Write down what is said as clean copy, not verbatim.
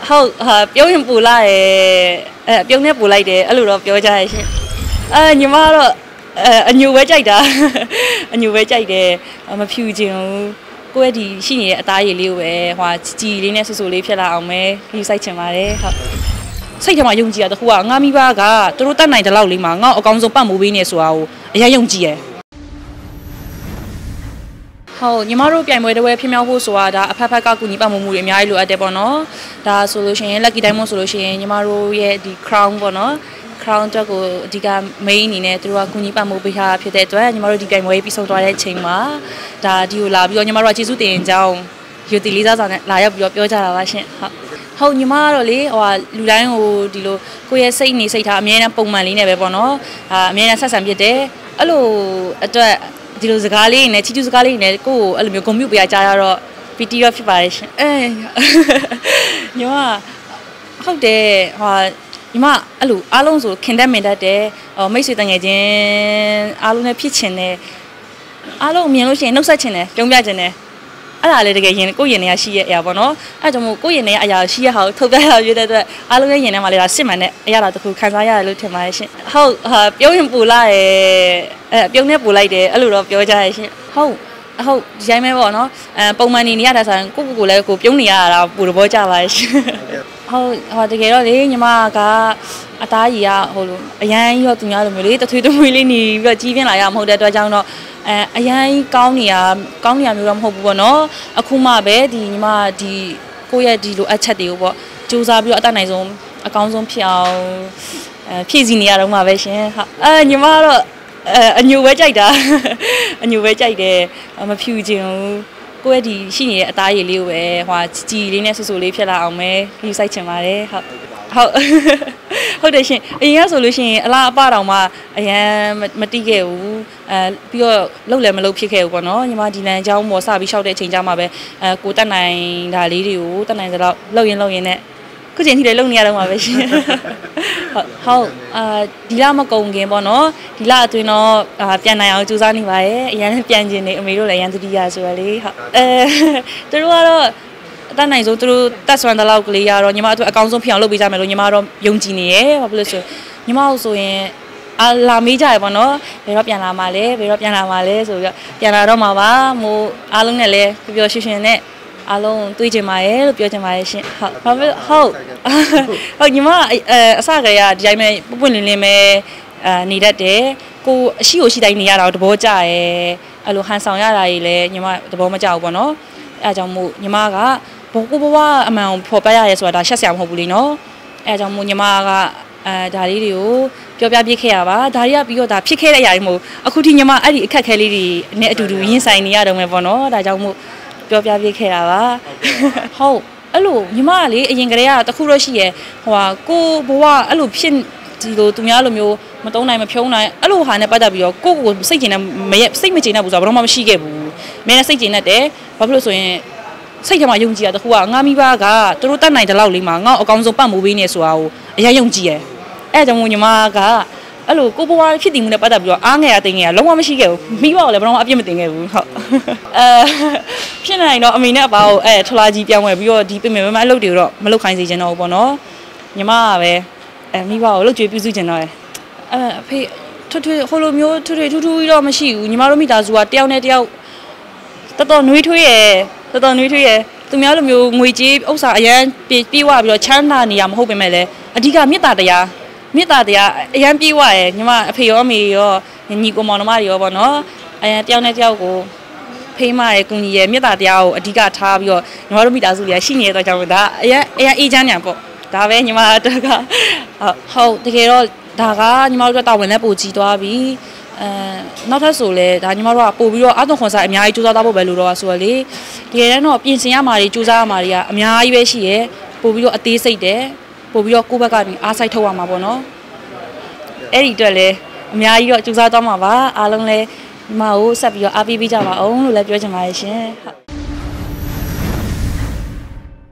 ဟုတ်ပြုံးရင်ပူလာတယ်ပြုံးနဲ့ပူလိုက်တယ်အဲ့လိုတော့ပြောကြရရှင်ညီမကတော့အညိုပဲကြိုက်တာအညိုပဲကြိုက်တယ်မဖြူခြင်းကိုယ့်ရဲ့ဒီရှိနေတဲ့အသားရည်လေးကိုပဲဟိုကြည်လေးနဲ့ဆူဆူလေးဖြစ်လာအောင်ပဲယူဆိုင်ချင်ပါတယ်ဟုတ်စိတ်ထဲမှာယုံကြည်ရတဲ့ခုကငါမိဘကသူတို့တတ်နိုင်တဲ့လောက်လေးမှာငါ့အကောင်းဆုံးပတ်မိုးပေးနေဆိုတာကိုအရင်ယုံကြည်ရဟုတ်ညီမတို့ပြိုင်ပွဲတစ်ပွဲဖြစ်မြောက်ဖို့ဆိုတာဒါအဖက်ဖက်ကကူညီပတ်မှုတွေအများကြီးလိုအပ်တယ်ပေါ့နော်ဒါဆိုလို့ရှိရင် lucky diamond ဆိုလို့ရှိရင်ညီမတို့ရဲ့ဒီ crown ပေါ့နော် crown တက်ကိုအဓိက main အနေနဲ့သူတို့ကကူညီပတ်မှုပေးထားဖြစ်တဲ့အတွက်ညီမတို့ဒီပြိုင်ပွဲပြီးဆုံးသွားတဲ့အချိန်မှာဒါဒီကိုလာပြီးတော့ညီမတို့ကကျေးဇူးတင်ကြောင်းယူတီလေးစားစာနဲ့လာရောက်ပြီးတော့ပြောကြတာပါရှင်ဟုတ်ညီမကတော့လေဟိုလူတိုင်းကိုဒီလိုကိုယ့်ရဲ့စိတ်နေစိတ်ထားအမြဲတမ်းပုံမှန်လေးနဲ့ပဲပေါ့နော်အမြဲတမ်းဆက်ဆံဖြစ်တယ်အဲ့လိုအတွက်ဒီလိုစကားလေးနဲ့ချီကျူးစကားလေးနဲ့ကိုယ့်ကိုအဲ့လိုမျိုးဂုဏ်ပြုပေးရကြရတော့ပီတီရောဖြစ်ပါတယ်ရှင်ညီမဟုတ်တယ်ဟိုညီမအဲ့လိုအားလုံးဆိုခင်တတ်မင်တတ်တယ်မိတ်ဆွေတငယ်ချင်းအားလုံးနဲ့ဖြစ်ချင်တယ်အားလုံးမြင်လို့ရှိရင်နှုတ်ဆက်ချင်တယ်ပြုံးပြချင်တယ်အဲ့ဒါလေတကယ်ရင်ကိုယ့်ရင်ထဲကရှိရဲ့အရာပေါ့နော်အဲ့ကြောင့်မို့ကိုယ့်ရင်ထဲကအရာရှိရဟာကိုထုတ်ပြရရတဲ့အတွက်အားလုံးရဲ့ရင်ထဲမှာလေဒါစစ်မှန်တဲ့အရာတခုခံစားရတယ်လို့ထင်ပါတယ်ရှင်ဟုတ်ပြုံးရင်ပူလာတယ်ပြုံးနဲ့ပူလိုက်တယ်အဲ့လိုတော့ပြောကြရရှင်ဟုတ်ဒီတိုင်းပဲပေါ့နော်ပုံမှန်နေရတာဆိုရင်ကိုလည်းကိုပြုံးနေရတာပူတော့ကြပါရှင်ဟုတ်တကယ်တော့လေညီမကအသားကြီးကဟိုလိုအရန်ရောသူများလိုမျိုးလေတထွေးတမွေးလေးနေပြီးတော့ကြီးပြင်းလာရမဟုတ်တဲ့အတွက်ကြောင့်တော့အရန်ကောင်းနေရမျိုးတော့မဟုတ်ဘူးပေါ့နော်အခုမှပဲဒီညီမဒီကိုယ့်ရဲ့ဒီလိုအချက်တွေကိုပေါ့စူးစမ်းပြီးတော့အတတ်နိုင်ဆုံးအကောင်းဆုံးဖြစ်အောင်ဖြည့်ဆည်းနေရတော့မှာပဲရှင်ဟုတ်ညီမကတော့အညိုပဲကြိုက်တာအညိုပဲကြိုက်တယ်မဖြူခြင်းကိုယ့်ရဲ့ဒီရှိနေတဲ့အသားရည်လေးကိုပဲဟိုကြည်လေးနဲ့ဆူဆူလေးဖြစ်လာအောင်ပဲယူဆိုင်ချင်ပါတယ်ဟုတ်တယ်ရှင်အရင်ကဆိုလို့ရှိရင်အလားအပတောင်မှအရန်မတိခဲ့ဘူးပြီးတော့လှုပ်လည်းမလှုပ်ဖြစ်ခဲ့ဘူးပေါ့နော်ညီမဒီလန်เจ้าမော်စပြီးရှောက်တဲ့အချိန်ကျမှပဲကိုတက်နိုင်ဒါလေးတွေကိုတက်နိုင်သလောက်လှုပ်ရင်နဲ့ခုချိန်ထိလည်းလုံနေရတော့မှာပဲရှင်ဟုတ်ဒီလမကုံခင်ပေါ့နော်ဒီလအတွင်းတော့ပြန်နိုင်အောင်ကြိုးစားနေပါရဲ့အရင်ပြန်ကျင်နေအမေတို့လည်းအရင်သတိရဆိုရလေဟုတ်သူတို့ကတော့အတတ်နိုင်ဆုံးသူတို့တက်ဆွမ်းတဲ့လောက်ကလေးရတော့ညီမတို့အကောင်းဆုံးဖြစ်အောင်လုပ်ပေးကြမယ်လို့ညီမတော့ယုံကြည်နေရဲ့ဘာဖြစ်လို့ဆိုညီမတို့ဆိုရင်လာမေးကြရပေါ့နော်ဘယ်တော့ပြန်လာမှာလဲဆိုပြီးပြန်လာတော့မှာပါမို့အားလုံးနဲ့လည်းပျော်ရွှင်ရွှင်နဲ့အားလုံးတွေးကြပါရဲ့လို့ပြောချင်ပါတယ်ရှင်ဟုတ်ညီမအစကတည်းကဒီတိုင်းပဲပွပွလင်းပဲနေတတ်တယ်ကိုအရှိကိုရှိတိုင်းနေရတာတဘောကြရဲအဲ့လိုဟန်ဆောင်ရတာကြီးလည်းညီမတဘောမကြဘူးပေါ့နော်အဲအကြောင်းမို့ညီမကကိုဘဝအမှန်ကိုဖော်ပြရရဲဆိုတာဒါရှက်စရာမဟုတ်ဘူးလေနော်အဲအကြောင်းမို့ညီမကဒါလေးတွေကိုပြောပြပြခဲ့ရပါဒါတွေကပြီးတော့ဒါဖြစ်ခဲ့တဲ့အရာတွေမဟုတ်အခုထိညီမအဲ့ဒီအခက်ခဲလေးတွေနဲ့အတူတူရင်ဆိုင်နေရတော့မယ်ပေါ့နော်ဒါကြောင့်မို့ပြောပြပြခဲ့တာပါဟုတ်အဲ့လိုညီမကလေအရင်ကတည်းကတခုတော့ရှိရဟိုဟာကိုဘဝအဲ့လိုဖြစ်ဒီလိုသူများလိုမျိုးမတုံးနိုင်မဖြုံးနိုင်အဲ့လိုဟာနဲ့ပတ်သက်ပြီးတော့ကိုစိတ်ကျင်တဲ့စိတ်မကျင်တဲ့ဘူးဆိုတော့ဘာမှမရှိခဲ့ဘူးမင်းနဲ့စိတ်ကျင်တတ်တယ်ဘာဖြစ်လို့ဆိုရင်စိတ်ထဲမှာယုံကြည်ရတခုကငါမိဘကသူတို့တတ်နိုင်တဲ့လောက်လေးမှာငါ့အကောင်းဆုံးပတ်မိုးပေးနေဆိုတာကိုအရင်ယုံကြည်ရအဲ့ကြောင့်မို့ညီမကအဲ့လိုကိုဘဝဖြစ်တည်မှုနဲ့ပတ်သက်ပြီးတော့အားငယ်ရတင်ငယ်ရလုံးဝမရှိခဲ့ဘူးမိဘကလည်းဘယ်တော့မှအပြစ်မတင်ခဲ့ဘူးဟုတ်ဖြစ်နိုင်တော့အမေနဲ့အပါကိုထလာကြီးပြောင်းဝယ်ပြီးတော့ဒီပြင်မအလုပ်တွေတော့မလုပ်ခိုင်းစေချင်တော့ဘူးပေါ့နော်ညီမကပဲမိဘကိုလှုပ်ကြွေးပြုစုချင်တော့တယ်အဖေထွေဟိုလိုမျိုးထွေထူးကြီးတော့မရှိဘူးညီမတို့မိသားစုကတယောက်နဲ့တယောက်တော်တော်နှွေးထွေးရသူများလိုမျိုးငွေကြေးဥစ္စာအရန်ပြေးဝပြီးတော့ချမ်းသာနေရမဟုတ်ပေမဲ့လည်းအဓိကမေတ္တာတရားအရန်ပြေးဝရယ်ညီမအဖေရောအမေရောညီကိုမောင်နှမတွေရောပေါ့နော်အရန်တယောက်နဲ့တယောက်ကိုဖေးမရဲ့ကုညီရဲ့မေတ္တာတရားကိုအဓိကထားပြီးတော့ညီမတို့မိသားစုတွေကရှိနေတဲ့အတွက်ကြောင့်ဒါအရန်အေးချမ်းညာပေါ့ဒါပဲညီမတို့ကဟုတ်တကယ်တော့ဒါကညီမတို့တာဝန်နဲ့ပို့ကြည့်သွားပြီနောက်ထပ်ဆိုလဲဒါညီမတို့ကပို့ပြီးတော့အသွင်ခွန်ဆိုင်အများကြီးစူးစမ်းသွားဖို့ပဲလို့တော့ဆိုရလေတကယ်တမ်းတော့ပြင်ဆင်ရမှာတွေစူးစမ်းရမှာတွေကအများကြီးပဲရှိရယ်ပို့ပြီးတော့အသေးစိတ်တယ်ပို့ပြီးတော့ကိုယ့်ဘက်ကနေအားစိုက်ထုတ်ရမှာပေါ့နော်အဲ့ဒီအတွက်လဲအများကြီးတော့စူးစမ်းသွားမှာပါအားလုံးလဲညီမကိုဆက်ပြီးတော့အားပေးကြပါအောင်လို့လည်းပြောချင်ပါတယ်ရှင်ဟုတ်